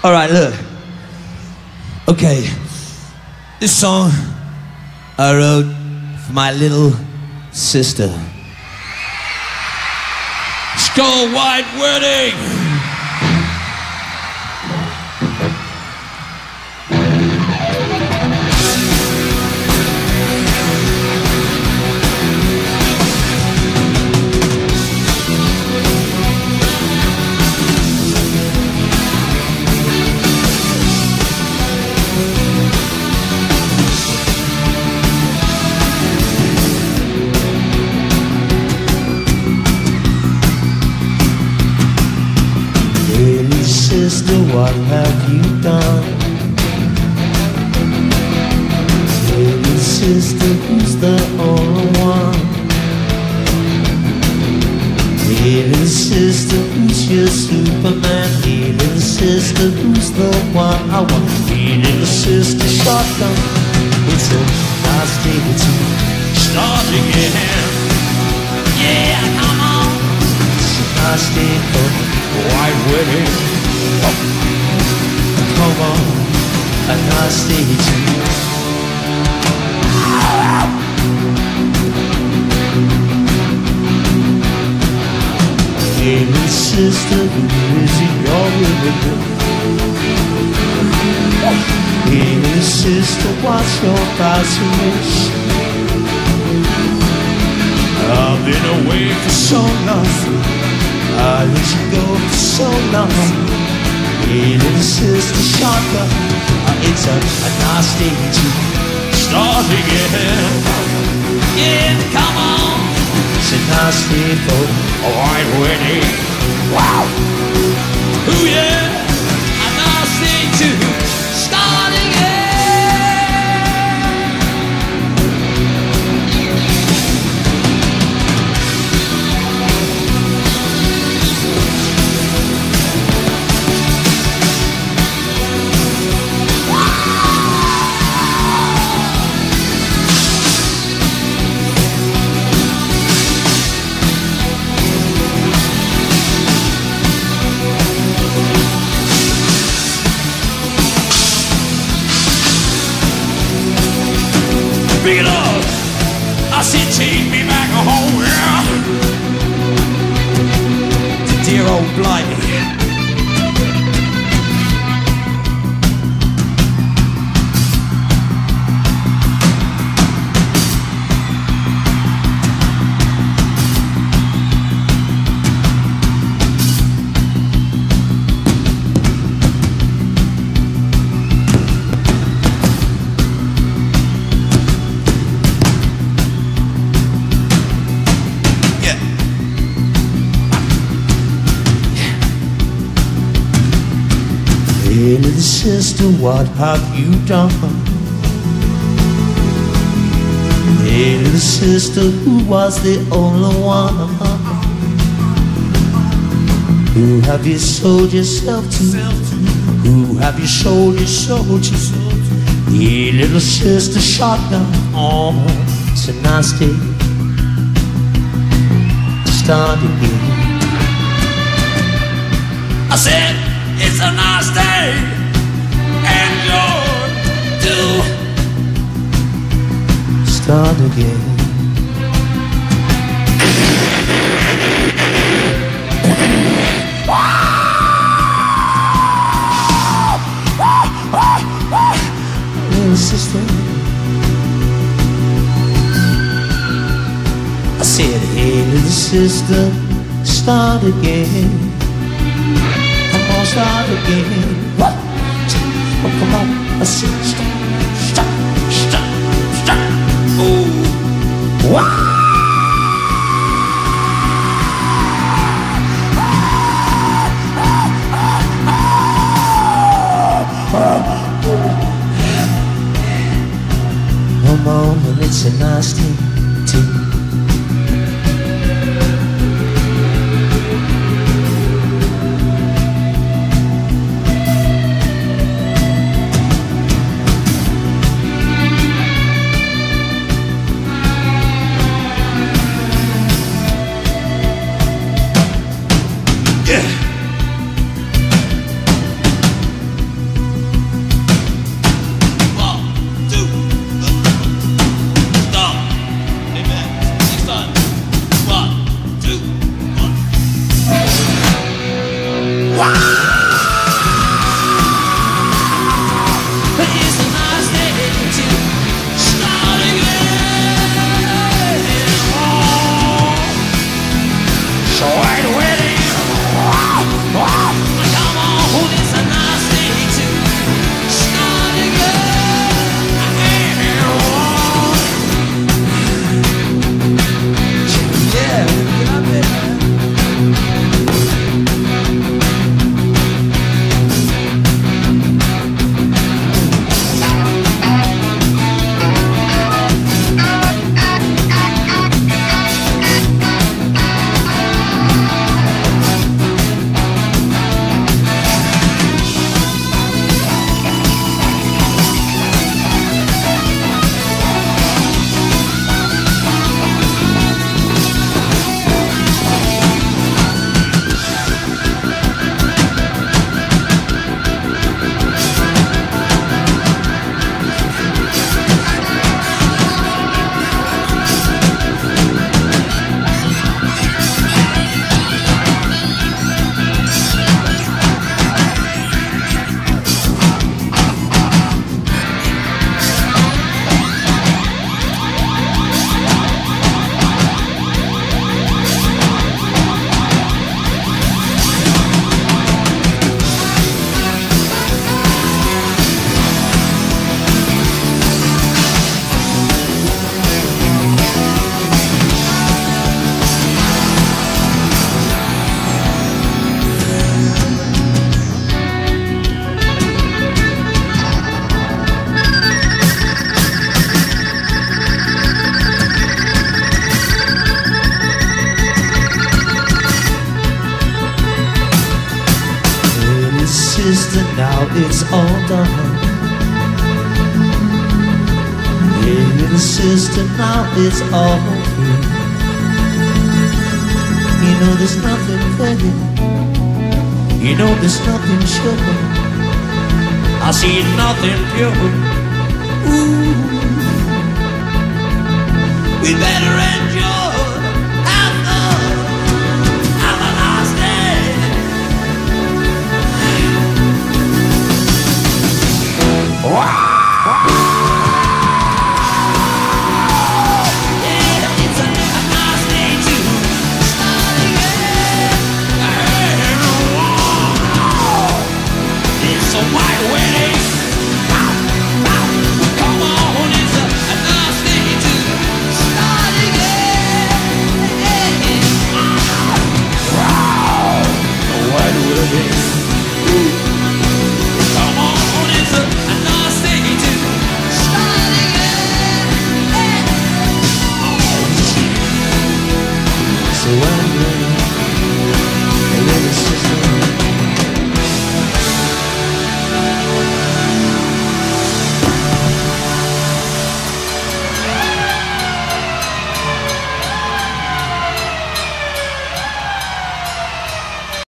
All right, look. Okay, this song I wrote for my little sister. Skull White Wedding. Sister, what have you done? Little sister, who's the only one? Little sister, who's your Superman? Little sister, who's the one I want? Little sister, shotgun. It's a nice day to start again. Yeah, come on. It's a nice day for white wedding. Come on, a nice day to little sister, who is in your window? Little sister, what's your price? I've been away for so long, I let you go for so long. Little sister, shotgun. It's a nice day to start again. Yeah, come on. It's a nice day for a white wedding. Wow. Ooh yeah, a nice day to start again. Big it up! I said take me back home, yeah. To dear old Blimey. Little sister, what have you done? Little sister, who was the only one? Who have you sold yourself to? Who have you sold your soul to? Hey, little sister, shotgun. Oh, it's a nice day to start again. I said, it's a nice day, and you're due start again. Little sister, I said, hey, little sister, start again. Start again. What? Oh, come on. I said, stop. Oh. What? Come on, and it's a nice thing too. sister, now it's all done. Hey, little sister, now it's all over. You know there's nothing better. You know there's nothing sure. I see nothing pure. Ooh, we better enjoy. Have fun. Have a nice day. Wow. White wedding.